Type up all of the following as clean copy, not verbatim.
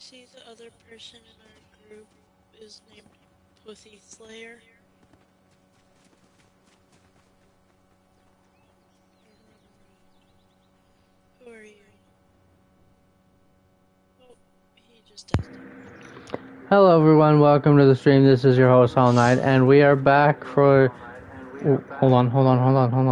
See, the other person in our group is named Pussy Slayer. Who are you? Oh, he just died. Hello everyone, welcome to the stream. This is your host Hollow Knight, and we are back for... Ooh, hold on.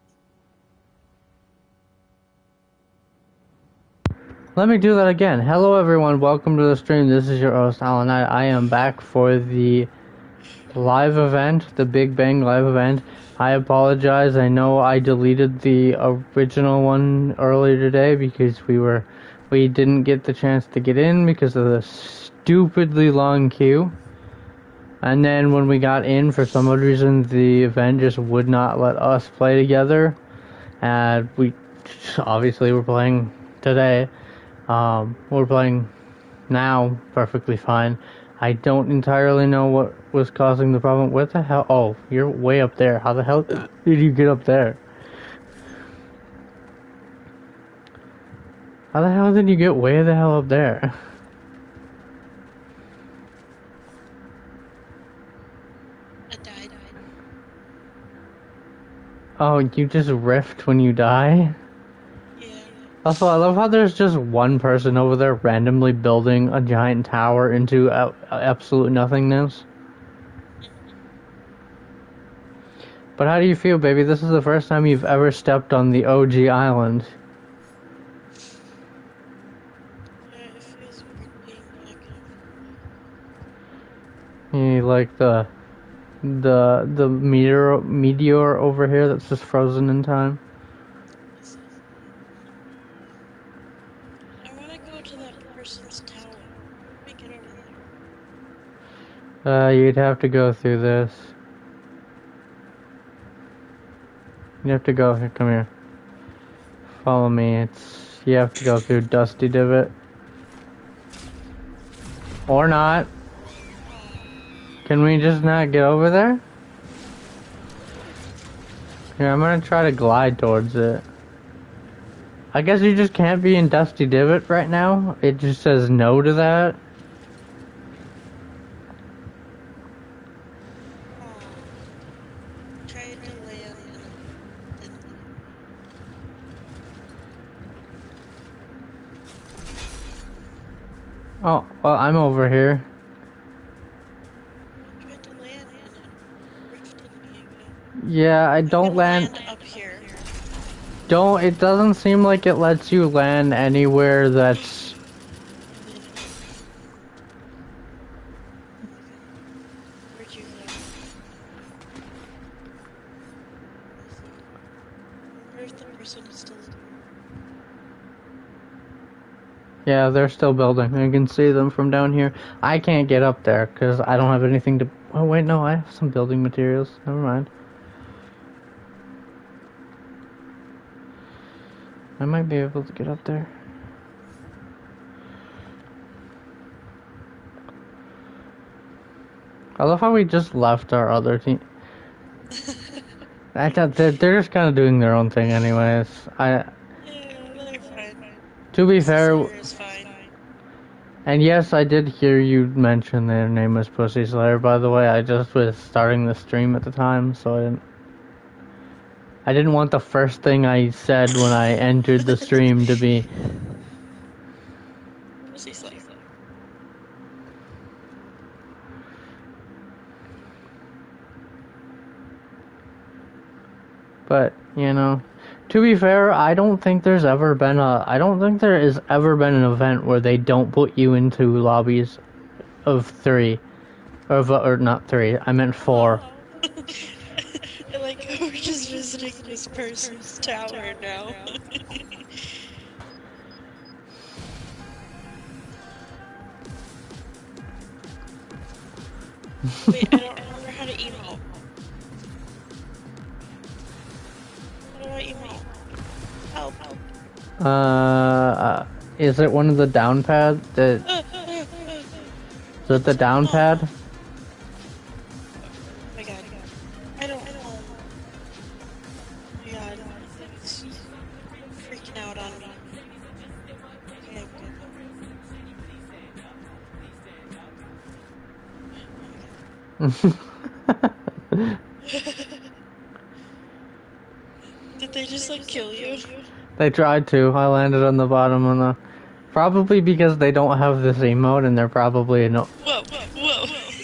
Let me do that again. Hello everyone, welcome to the stream. This is your host Hollow Knight. I am back for the live event, the Big Bang live event. I apologize, I know I deleted the original one earlier today because we didn't get the chance to get in because of the stupidly long queue. And then when we got in, for some odd reason, the event just would not let us play together. And we obviously were playing today. We're playing now perfectly fine. I don't entirely know what was causing the problem. Where the hell? Oh, you're way up there. How the hell did you get up there? How the hell did you get way the hell up there? I died. Oh, you just rift when you die? Yeah. Also, I love how there's just one person over there randomly building a giant tower into absolute nothingness. But how do you feel, baby? This is the first time you've ever stepped on the OG island. It feels weird being back in You like the meteor over here that's just frozen in time? I want to go to that person's tower. Let me get over there. You'd have to go through this. You have to go here. Come here. Follow me. You have to go through Dusty Divot. Or not. Can we just not get over there? Here, I'm gonna try to glide towards it. I guess you just can't be in Dusty Divot right now? It just says no to that? Tried to land and Oh, well, I'm over here. I tried to land and it rifted me again. Yeah, I I'm don't gonna land... land up here. It doesn't seem like it lets you land anywhere that's... Where'd you land? I wonder if the person is still in. Yeah, they're still building. I can see them from down here. I can't get up there because I don't have anything to... Oh, wait, no, I have some building materials. Never mind. I might be able to get up there. I love how we just left our other team. I thought they're just kind of doing their own thing anyways. Yeah, they're fine. To be fair... Slayer is fine. And yes, I did hear you mention their name was Pussy Slayer, by the way. I just was starting the stream at the time, so I didn't want the first thing I said when I entered the stream to be... Pussy Slayer. But, you know, to be fair, I don't think there has ever been an event where they don't put you into lobbies of 3. Or not 3, I meant 4. I like how we're just visiting this person's tower now. Wait, I don't remember how to emote. How do I emote? Help. Is it one of the down pad? Is it the down pad? Oh my god. I don't know. Oh my god. It's freaking out on me. Okay, Did they just like kill you? They tried to. I landed on the bottom of the... Probably because they don't have this emote and they're probably no... Whoa, whoa.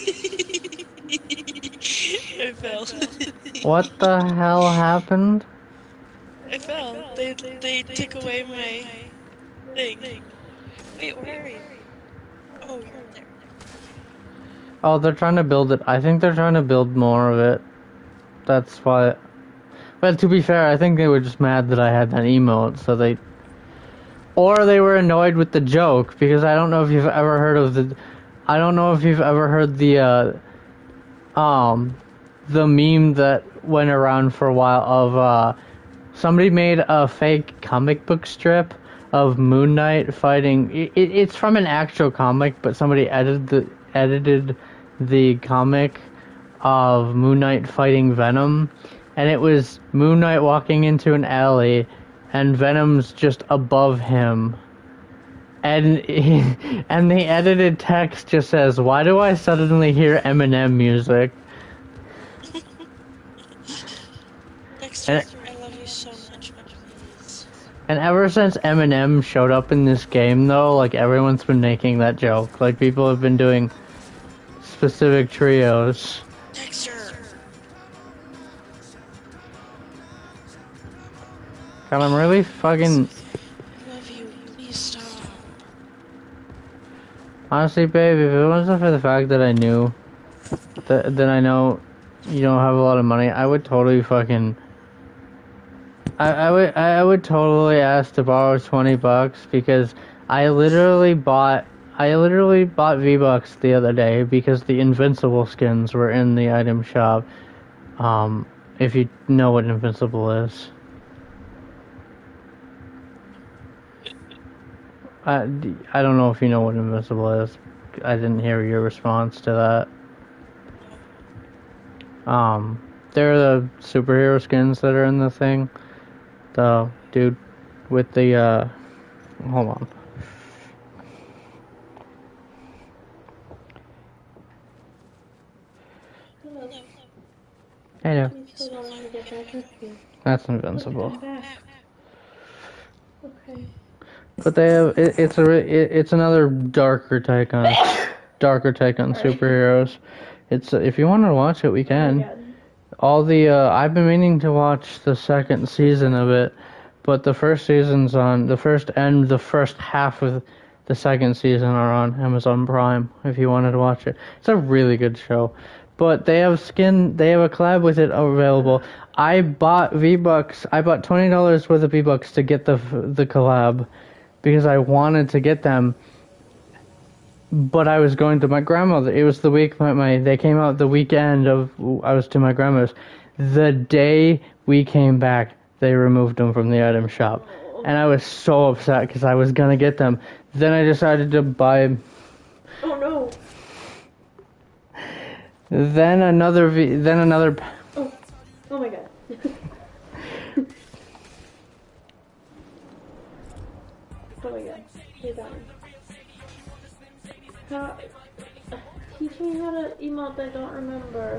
I fell. What the hell happened? I fell. They took away my thing. Wait, where are you? Oh, you're there. Oh, they're trying to build it. I think they're trying to build more of it. That's why... But to be fair, I think they were just mad that I had that emote, so they... Or they were annoyed with the joke, because I don't know if you've ever heard of the... I don't know if you've ever heard the meme that went around for a while of, somebody made a fake comic book strip of Moon Knight fighting... It's from an actual comic, but somebody edited the comic of Moon Knight fighting Venom, and it was Moon Knight walking into an alley, and Venom's just above him. And and the edited text just says, "Why do I suddenly hear Eminem music?" Dexter, I love you so much, please. And ever since Eminem showed up in this game, though, like, everyone's been making that joke. Like, people have been doing specific trios. Dexter! God, I'm really fucking... I love you. Please stop. Honestly, babe, if it wasn't for the fact that I knew... that I know you don't have a lot of money, I would totally fucking... I would totally ask to borrow $20 because I literally bought V-Bucks the other day because the Invincible skins were in the item shop. If you know what Invincible is. I don't know if you know what Invincible is. I didn't hear your response to that. They're the superhero skins that are in the thing. The dude with the, hold on. Hello. That's Invincible. Okay. But they have, it's another darker take on superheroes. It's, if you want to watch it, we can. All the, I've been meaning to watch the second season of it, but the first season's on, the first half of the second season are on Amazon Prime, if you wanted to watch it. It's a really good show. But they have a collab with it available. I bought V-Bucks, I bought $20 worth of V-Bucks to get the collab, because I wanted to get them. But I was going to my grandmother. It was the week they came out the weekend of I was to my grandma's. The day we came back, they removed them from the item shop, and I was so upset because I was gonna get them. Then I decided to buy. Oh no. Then another. Oh my god. Oh my god. You're dying. Teach me how to emote, I don't remember.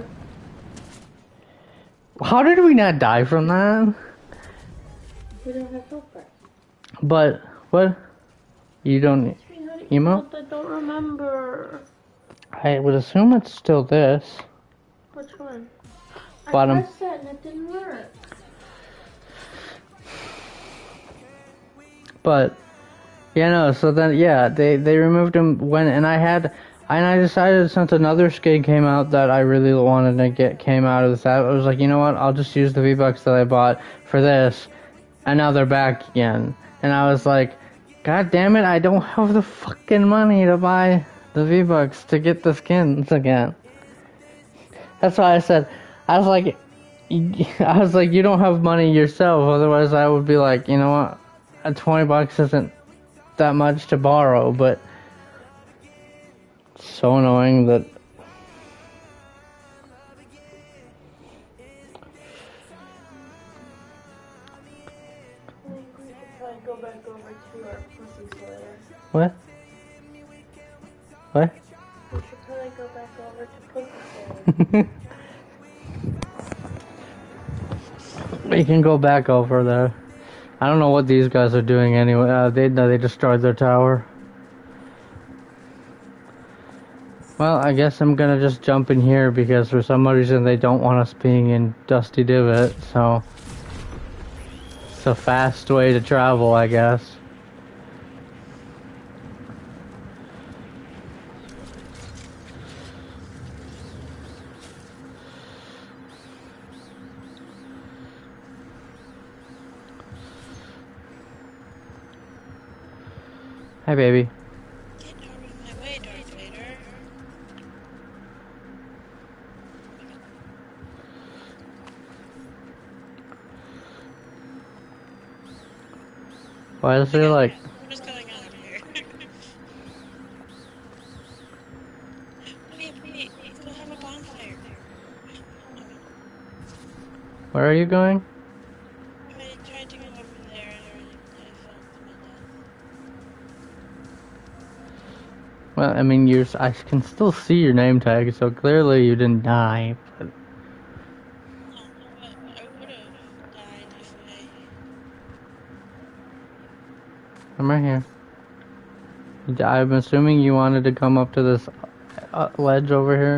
How did we not die from that? We don't have help. But what? You don't Teach me how to emote? I don't remember. I would assume it's still this. Which one? Bottom. I pressed that and it didn't work. But yeah, no. So then, yeah, they removed him and I decided since another skin came out that I really wanted to came out of this app, I was like, you know what? I'll just use the V-Bucks that I bought for this, and now they're back again. And I was like, God damn it! I don't have the fucking money to buy the V-Bucks to get the skins again. That's why I said, I was like, you don't have money yourself. Otherwise, I would be like, you know what? $20 isn't that much to borrow, but it's so annoying that I think we should probably go back over to our Pussy Slayer. what? We should probably go go back over to Pussy. We can go back over there. I don't know what these guys are doing anyway. They destroyed their tower. Well, I guess I'm gonna just jump in here because for some reason they don't want us being in Dusty Divot, so it's a fast way to travel, I guess. Hi, baby. Get out of my way, Darth Vader. Why is there like... What is going on here? Wait, we'll have a bonfire. Where are you going? I tried to go over there and I fell to my death. Well, I mean, I can still see your name tag, so clearly you didn't die. But No, but I would have died if I'm right here. I'm assuming you wanted to come up to this ledge over here.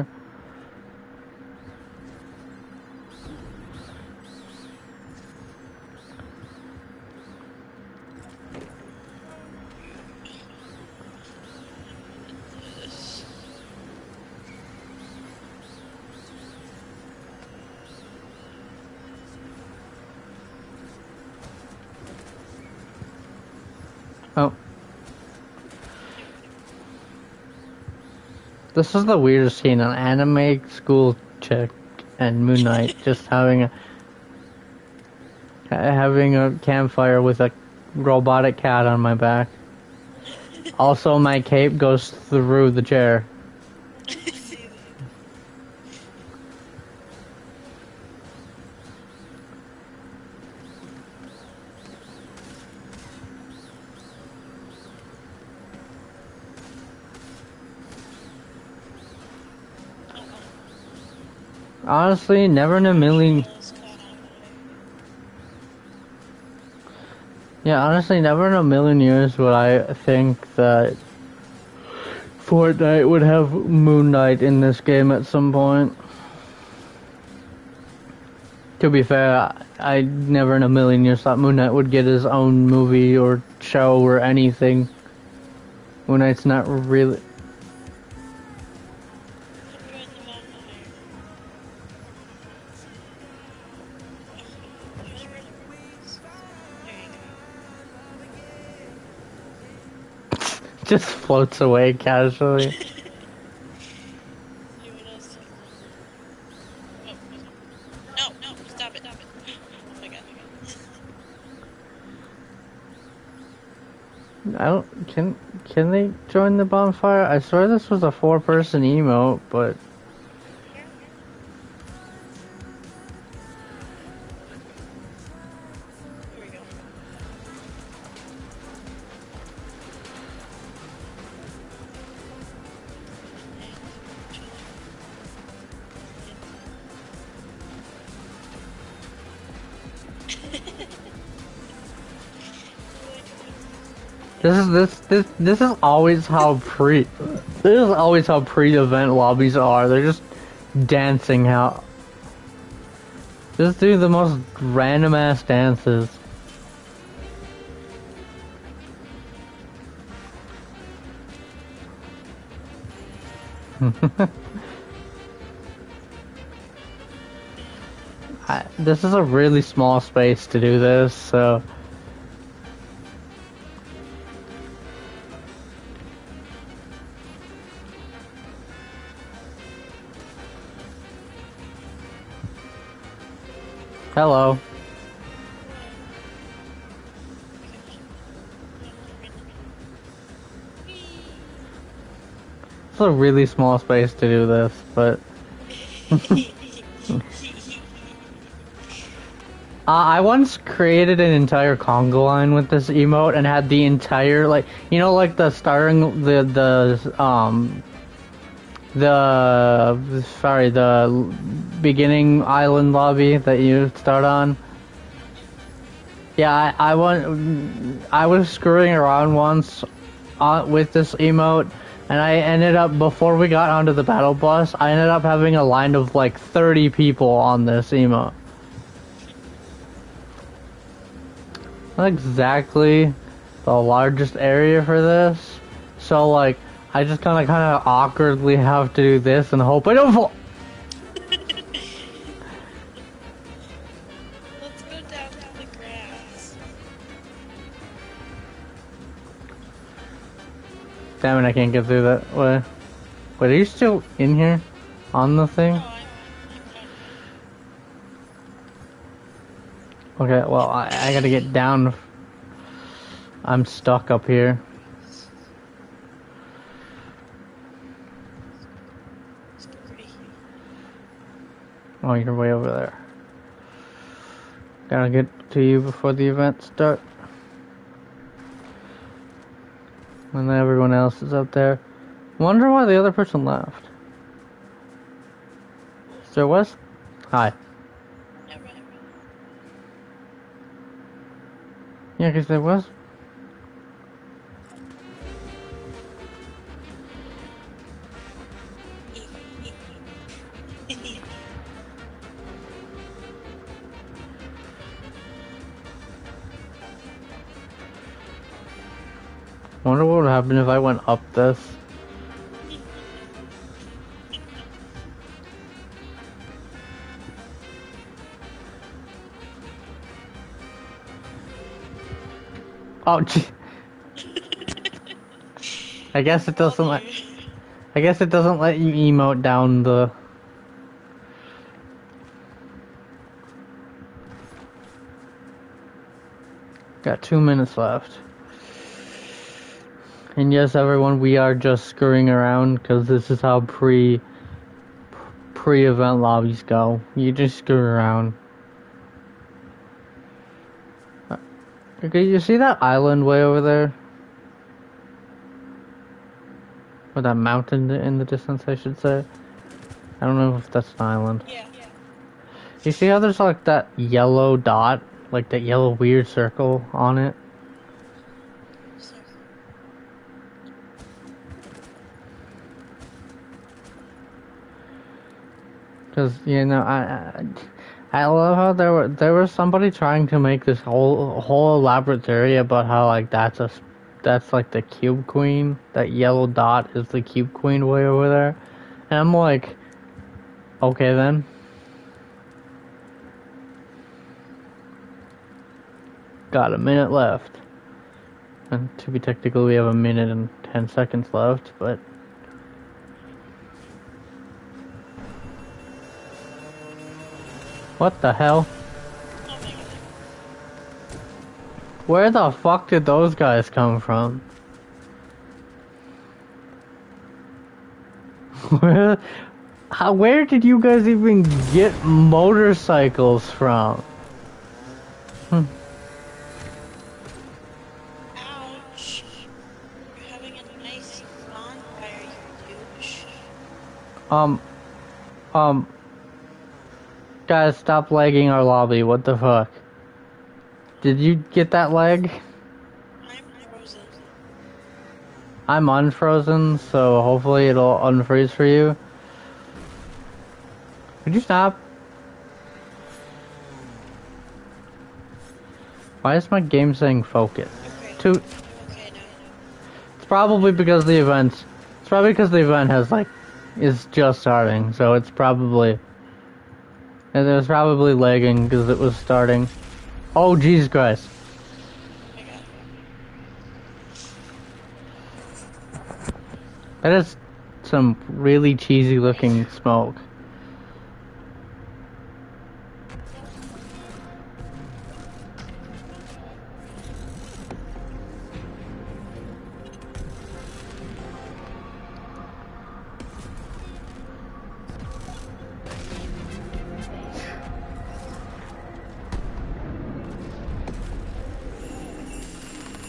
this. Oh. This is the weirdest scene, an anime school chick and Moon Knight just having a campfire with a robotic cat on my back. Also, my cape goes through the chair. See that? Honestly, never in a million... Almost caught on fire. Yeah, honestly, never in a million years would I think that Fortnite would have Moon Knight in this game at some point. To be fair, I never in a million years thought Moon Knight would get his own movie or show or anything. Moon Knight's not really... Join the bonfire. There's really words. There you go. just floats away casually. You want us to... Oh, no, stop it. Oh my god. I don't... Can they join the bonfire? I swear this was a 4-person emote, but... Here we go. This is always how pre-event lobbies are. They're just dancing out. Just do the most random ass dances. This is a really small space to do this, so... Hello. It's a really small space to do this, but... I once created an entire conga line with this emote and had the entire, like, you know, like the starting, the beginning island lobby that you start on. Yeah, I was screwing around once with this emote, and I ended up, before we got onto the battle bus, I ended up having a line of like 30 people on this emote. Not exactly the largest area for this, so like I just kind of awkwardly have to do this and hope I don't fall. Let's go down to the grass. Damn it, I can't get through that way. Wait, are you still in here? On the thing? No, I'm Okay, well, I gotta get down. I'm stuck up here. sorry. Oh, you're way over there. Gotta get to you before the event starts. And then everyone else is up there. Wonder why the other person left. Sir West? Hi. Yeah, right. Yeah, because there was. Wonder what would happen if I went up this. Oh, gee. I guess it doesn't let. I guess it doesn't let you emote down the. Got 2 minutes left. And yes, everyone, we are just screwing around because this is how pre-event lobbies go. You just screw around. Okay, you see that island way over there? Or that mountain in the distance, I should say. I don't know if that's an island. Yeah. You see how there's like that yellow dot? Like that yellow weird circle on it? Sorry. Because, you know, I love how there was somebody trying to make this whole elaborate theory about how like that's like the Cube Queen. That yellow dot is the Cube Queen way over there. And I'm like, okay then. Got a minute left. And to be technical, we have a minute and 10 seconds left, but what the hell? Oh my god. Where the fuck did those guys come from? Where did you guys even get motorcycles from? Ouch. You're having a nice bonfire, you douche. Guys, stop lagging our lobby, what the fuck? Did you get that lag? I'm frozen. I'm unfrozen, so hopefully it'll unfreeze for you. Could you stop? Why is my game saying focus? Okay. Too. Okay, no. It's probably because the event has like is just starting, so it's probably. And it was probably lagging because it was starting. Oh Jesus Christ! Oh my god. That is some really cheesy looking smoke.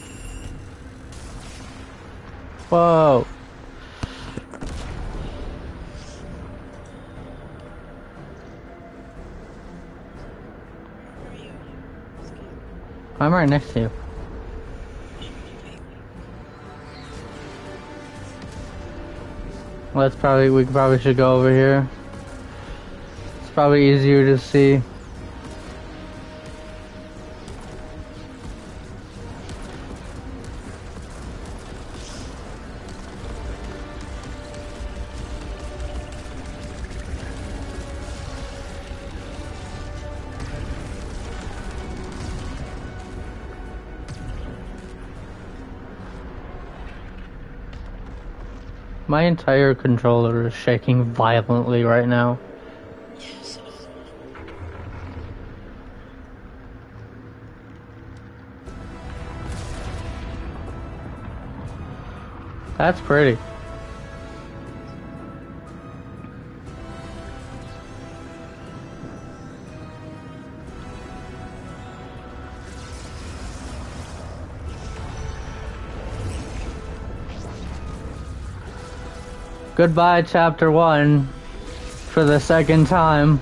Whoa! I'm right next to you. Well, we probably should go over here. It's probably easier to see. My entire controller is shaking violently right now. Yes. That's pretty. Goodbye, Chapter 1, for the second time.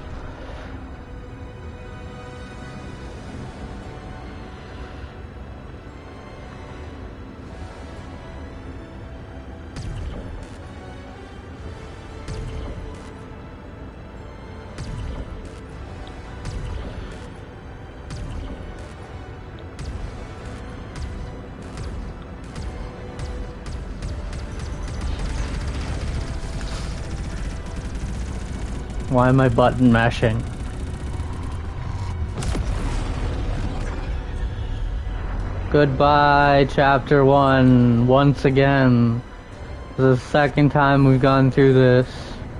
Why am I button mashing? Goodbye, Chapter 1, once again. This is the second time we've gone through this.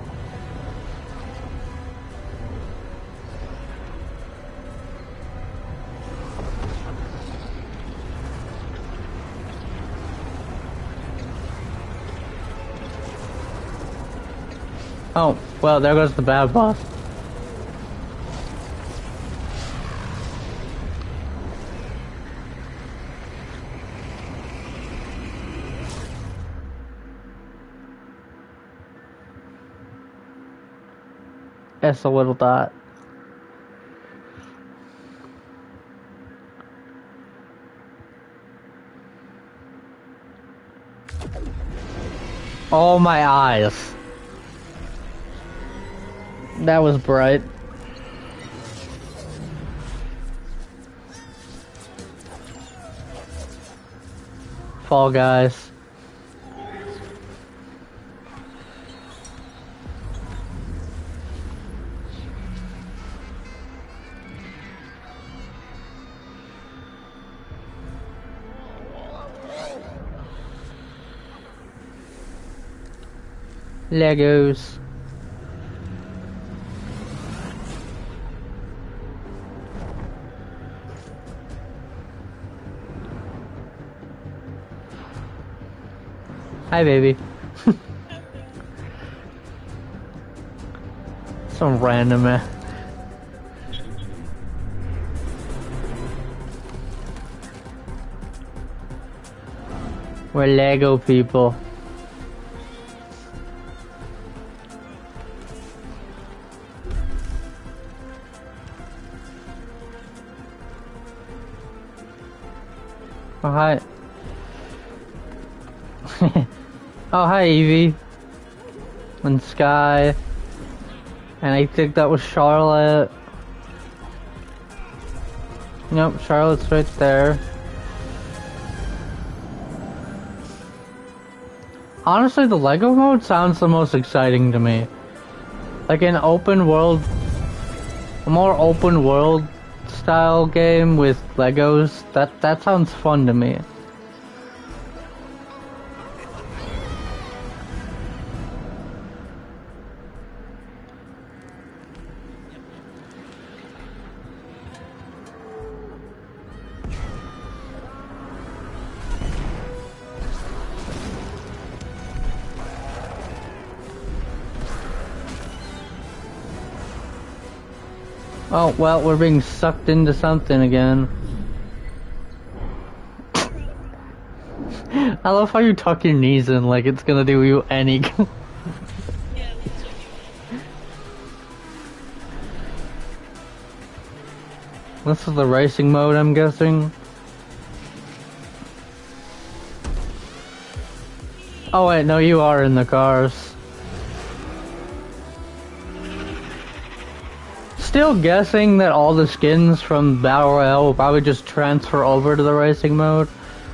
Oh, well, there goes the bad boss. It's a little dot. Oh, my eyes. That was bright. Fall Guys. Legos. Hi, baby. Some random We're Lego people. Oh, hi. Oh, hi, Evie. And Sky. And I think that was Charlotte. Nope, Charlotte's right there. Honestly, the Lego mode sounds the most exciting to me. Like an open world, a more open world style game with Legos, that sounds fun to me. Oh, well, we're being sucked into something again. I love how you tuck your knees in like it's gonna do you any good. Yeah, that's what This is the racing mode, I'm guessing. Oh wait, no, you are in the cars. Still guessing that all the skins from Battle Royale will probably just transfer over to the racing mode.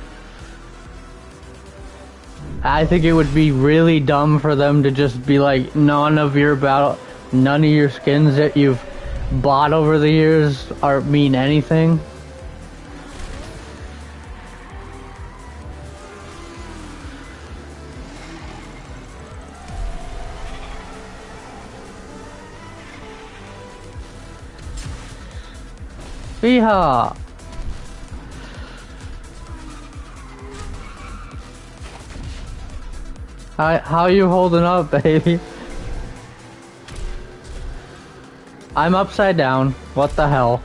I think it would be really dumb for them to just be like, none of your skins that you've bought over the years mean anything. Yeehaw! How you holding up, baby? I'm upside down. What the hell?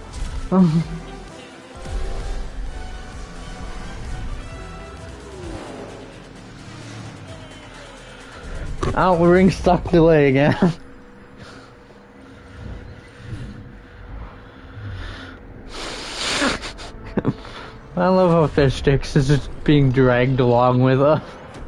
Oh, we're ring stuck delay again. I love how Fish Sticks is just being dragged along with us.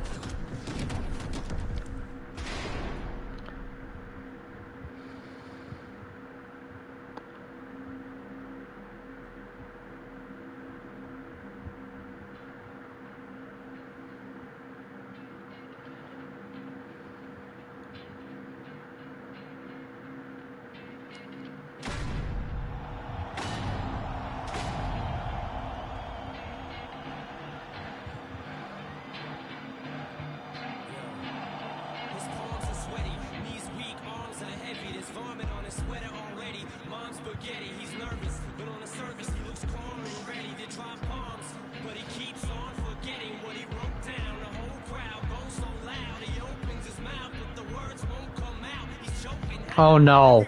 Oh no.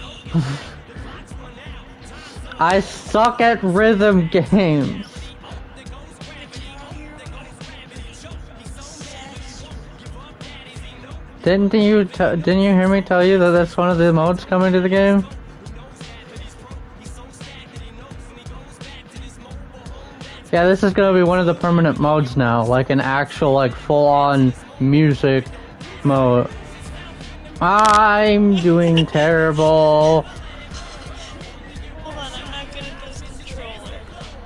I suck at rhythm games. Didn't you hear me tell you that that's one of the modes coming to the game? Yeah, this is gonna be one of the permanent modes now, like an actual, like, full-on music mode. I'm doing terrible. Hold on, I'm not good at this controller.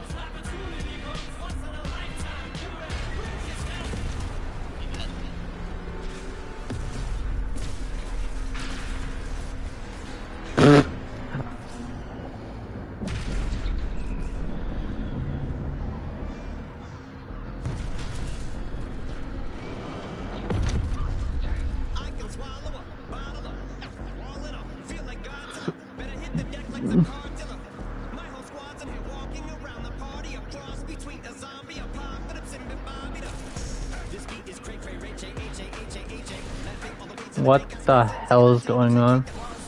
What the hell is going on?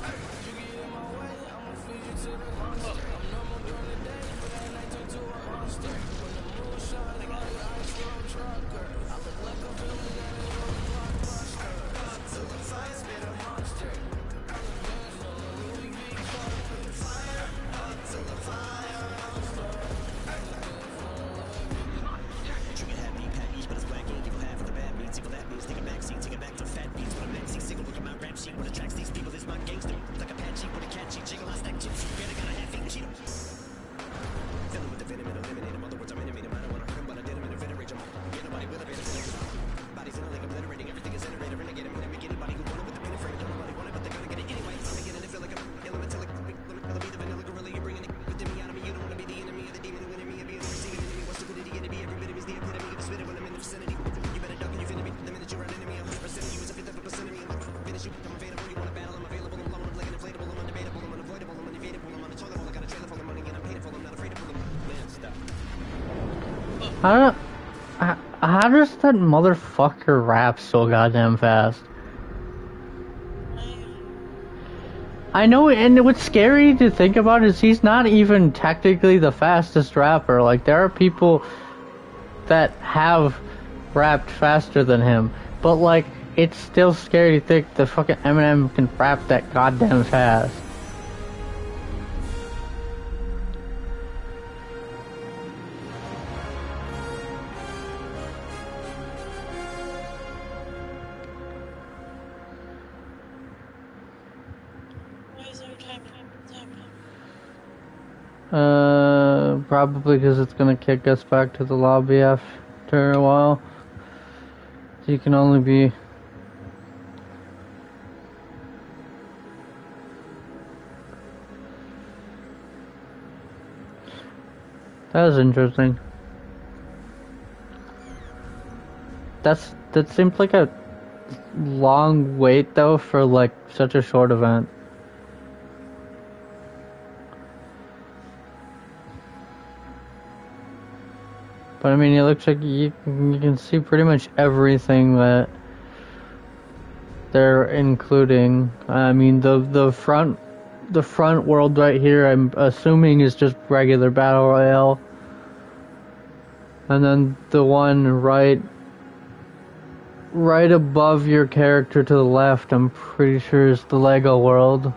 How does that motherfucker rap so goddamn fast? I know, and what's scary to think about is he's not even technically the fastest rapper. Like, there are people that have rapped faster than him, but like, it's still scary to think that fucking Eminem can rap that goddamn fast. Probably because it's gonna kick us back to the lobby after a while. So you can only be... That was interesting. That seemed like a long wait though for like such a short event. But I mean, it looks like you can see pretty much everything that they're including. I mean, the front world right here, I'm assuming is just regular battle royale, and then the one right above your character to the left, I'm pretty sure is the Lego world.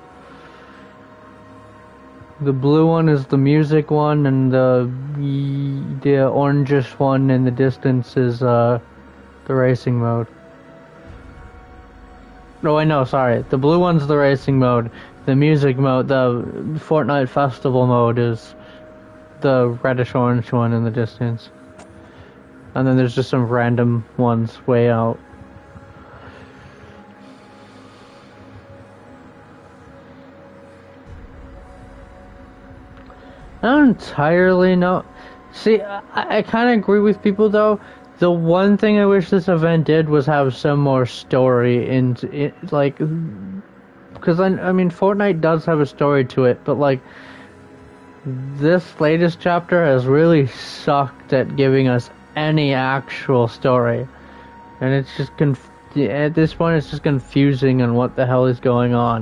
The blue one is the music one, and the orangish one in the distance is the racing mode. Oh wait, no, sorry. The blue one's the racing mode. The music mode, the Fortnite Festival mode, is the reddish orange one in the distance. And then there's just some random ones way out. I don't entirely know. See, I kind of agree with people though. The one thing I wish this event did was have some more story in like, because I mean Fortnite does have a story to it, but like this latest chapter has really sucked at giving us any actual story, and it's just at this point it's just confusing on what the hell is going on.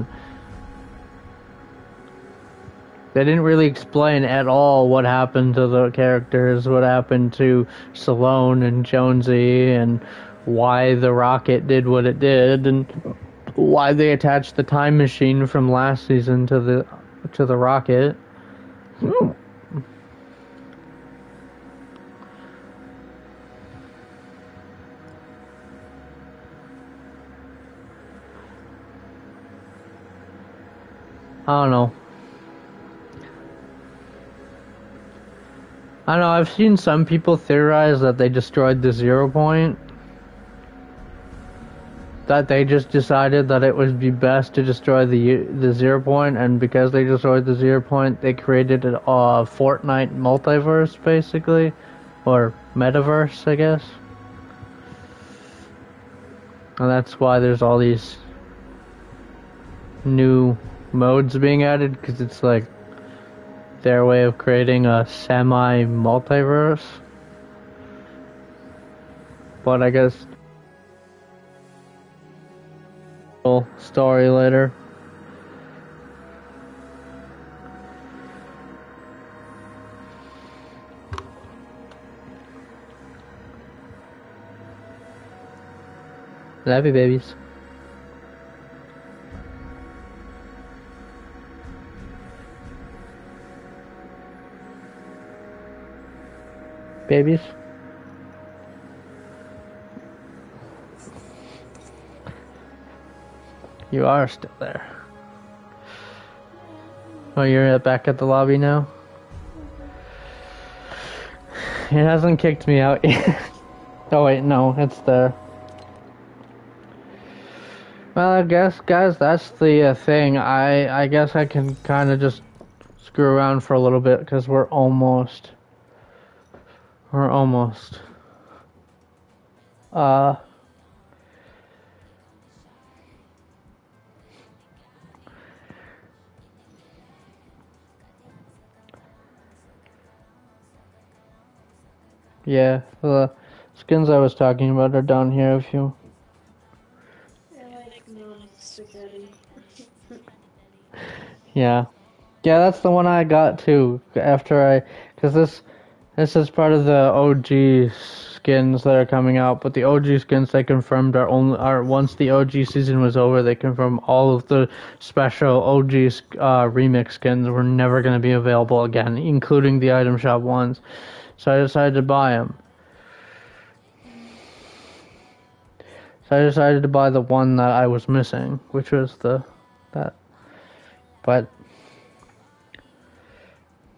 They didn't really explain at all what happened to the characters, what happened to Salone and Jonesy, and why the rocket did what it did, and why they attached the time machine from last season to the rocket. I don't know. I don't know, I've seen some people theorize that they destroyed the 0 point. That they just decided that it would be best to destroy the 0 point, and because they destroyed the 0 point, they created a Fortnite multiverse, basically. Or metaverse, I guess. And that's why there's all these new modes being added, because it's like their way of creating a semi-multiverse. But I guess story later. Love you, babies. Babies. You are still there. Oh, you're back at the lobby now? It hasn't kicked me out yet. Oh wait, no, it's there. Well, I guess, guys, that's the thing. I guess I can kind of just screw around for a little bit, because we're almost... Yeah, the skins I was talking about are down here if you... Spaghetti. Yeah. Yeah, that's the one I got too, after because this is part of the OG skins that are coming out, but the OG skins they confirmed are once the OG season was over, they confirmed all of the special OG remix skins were never going to be available again, including the item shop ones. So I decided to buy them. So I decided to buy the one that I was missing, which was that. But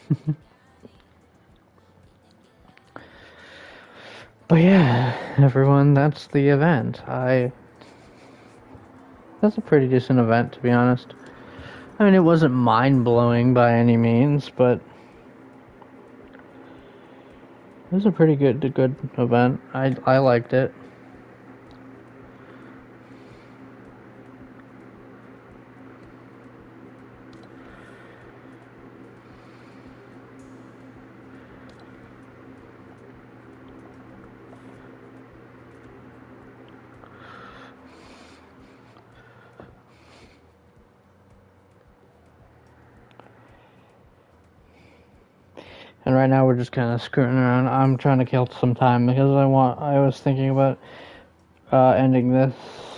But yeah, everyone, that's the event. That's a pretty decent event, to be honest. I mean, it wasn't mind-blowing by any means, but it was a pretty good event. I liked it. And right now we're just kind of screwing around. I'm trying to kill some time because I was thinking about ending this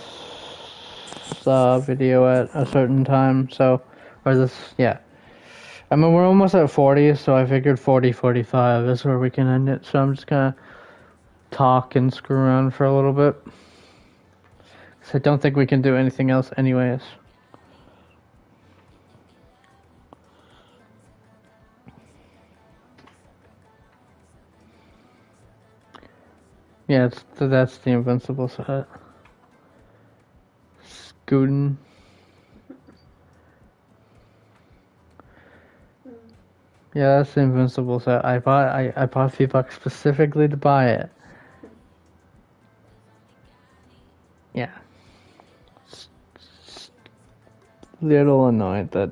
video at a certain time. So, or this, yeah. I mean, we're almost at 40, so I figured 40, 45 is where we can end it. So I'm just gonna talk and screw around for a little bit. Cause I don't think we can do anything else anyways. Yeah, that's the invincible set. Scootin'. Yeah, that's the invincible set. I bought V-Bucks specifically to buy it. Yeah. Little annoyed that.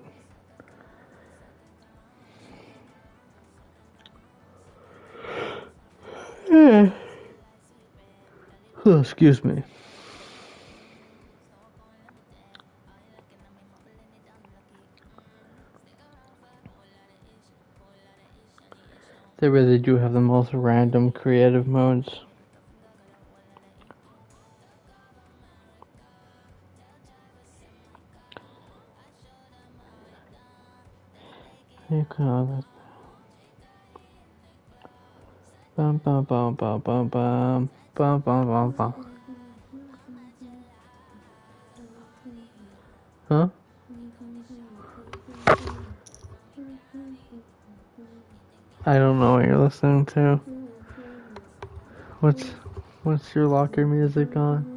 Oh, excuse me. They really do have the most random creative modes. You can bum bum bum bum bum bum bum bum bum bum. Huh? I don't know what you're listening to. What's your locker music on?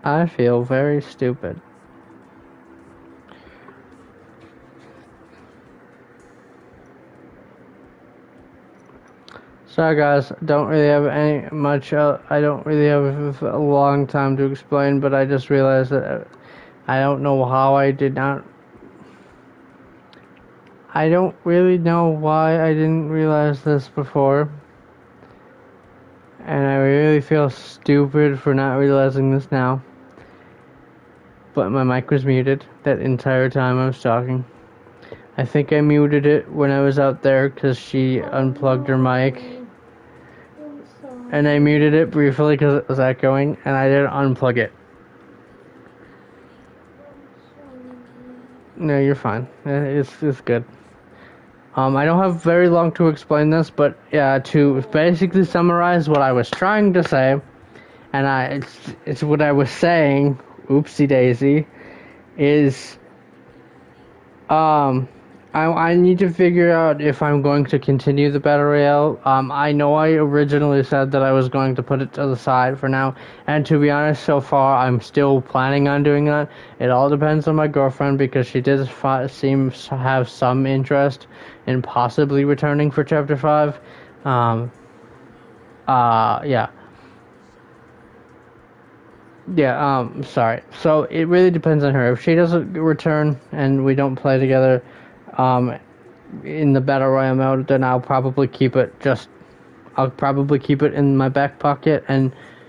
I feel very stupid. Sorry guys, don't really have any much, I don't really have a long time to explain, but I just realized that I don't know how I did not, I don't really know why I didn't realize this before, and I really feel stupid for not realizing this now, but my mic was muted that entire time I was talking. I think I muted it when I was out there because she unplugged her mic. And I muted it briefly because it was echoing, and I didn't unplug it. No, you're fine. It's good. I don't have very long to explain this, but yeah, to basically summarize what I was trying to say, and it's what I was saying. Oopsie daisy, is I need to figure out if I'm going to continue the Battle Royale. I know I originally said that I was going to put it to the side for now, and to be honest, so far I'm still planning on doing that. It all depends on my girlfriend because she did seem to have some interest in possibly returning for Chapter 5. Yeah. Yeah, sorry. So it really depends on her. If she doesn't return and we don't play together, in the Battle Royale mode, then I'll probably keep it in my back pocket and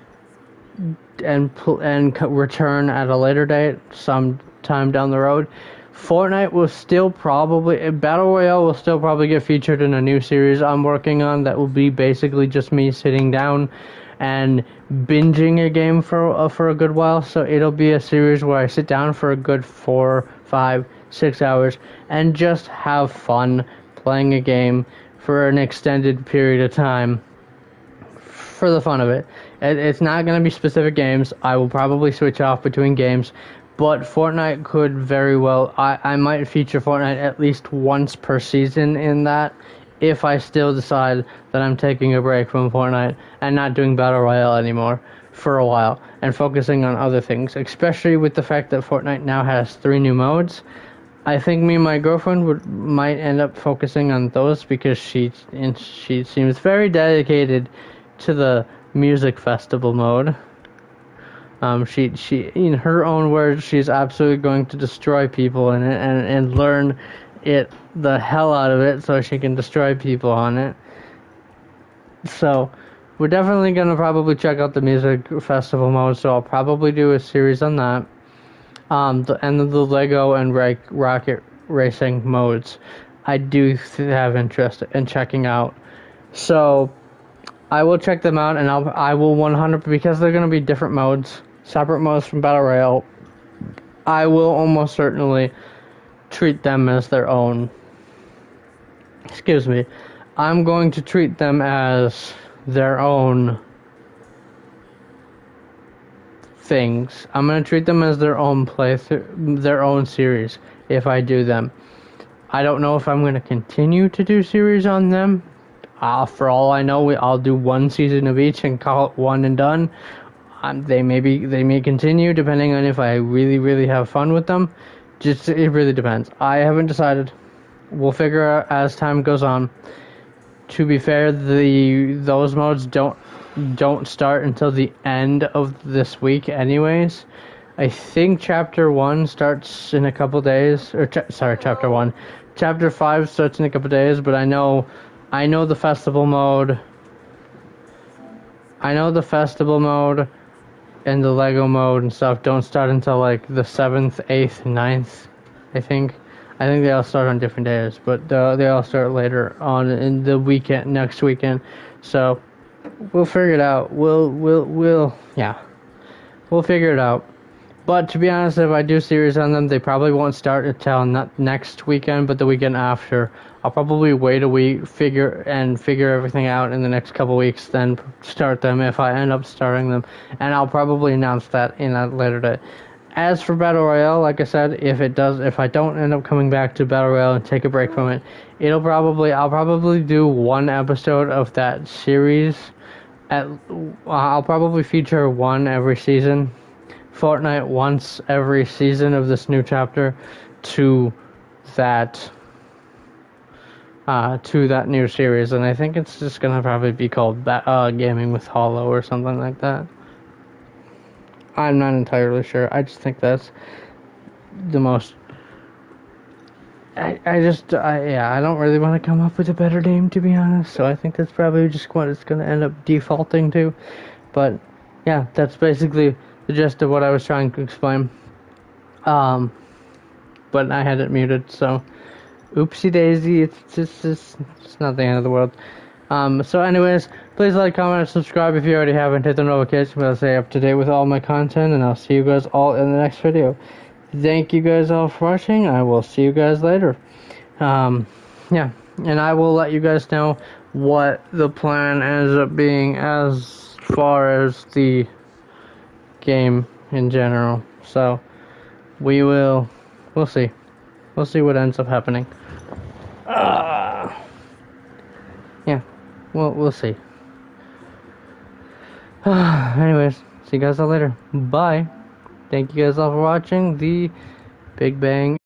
return at a later date, sometime down the road. Fortnite will still probably, Battle Royale will still probably get featured in a new series I'm working on that will be basically just me sitting down and binging a game for a good while. So it'll be a series where I sit down for a good 4, 5, 6 hours and just have fun playing a game for an extended period of time for the fun of it. It's not going to be specific games. I will probably switch off between games, but Fortnite could very well, I might feature Fortnite at least once per season in that, if I still decide that I'm taking a break from Fortnite and not doing Battle Royale anymore for a while and focusing on other things, especially with the fact that Fortnite now has 3 new modes. I think me and my girlfriend might end up focusing on those because she seems very dedicated to the music festival mode. She in her own words, she's absolutely going to destroy people in it and learn it the hell out of it so she can destroy people on it. So we're definitely gonna probably check out the music festival mode. So I'll probably do a series on that. And the Lego and Rocket Racing modes, I do have interest in checking out. So I will check them out, and I will 100%, because they're going to be different modes, separate modes from Battle Royale. I will almost certainly treat them as their own. Excuse me. I'm going to treat them as their own things. I'm going to treat them as their own their own series if I do them. I don't know if I'm going to continue to do series on them. For all I know, I'll do one season of each and call it one and done. They may continue depending on if I really have fun with them. It really depends. I haven't decided. We'll figure out as time goes on. To be fair, those modes don't start until the end of this week anyways. I think Chapter 1 starts in a couple days, Chapter 1. Chapter 5 starts in a couple days, but I know the festival mode. I know the festival mode and the Lego mode and stuff don't start until like the 7th, 8th, 9th, I think. I think they all start on different days, but they all start later on in the weekend, next weekend. So we'll figure it out. We'll figure it out. But to be honest, if I do series on them, they probably won't start until not next weekend, but the weekend after. I'll probably wait a week, figure everything out in the next couple weeks, then start them if I end up starting them. And I'll probably announce that in a later date. As for Battle Royale, like I said, if I don't end up coming back to Battle Royale and take a break from it, I'll probably do one episode of that series. I'll probably feature one every season Fortnite once every season of this new chapter to that new series, and I think it's just gonna probably be called Gaming with Hollow or something like that. I'm not entirely sure. I just think that's the most. I don't really want to come up with a better name, to be honest. So I think that's probably just what it's gonna end up defaulting to. But yeah, that's basically the gist of what I was trying to explain. But I had it muted, so oopsie daisy. It's not the end of the world. So anyways, please like, comment, and subscribe if you already haven't. Hit the notification bell to stay up to date with all my content, and I'll see you guys all in the next video. Thank you guys all for watching. I will see you guys later. Yeah, and I will let you guys know what the plan ends up being as far as the game in general. So we'll see. We'll see what ends up happening. Yeah, we'll see. Anyways, see you guys all later. Bye. Thank you guys all for watching the Big Bang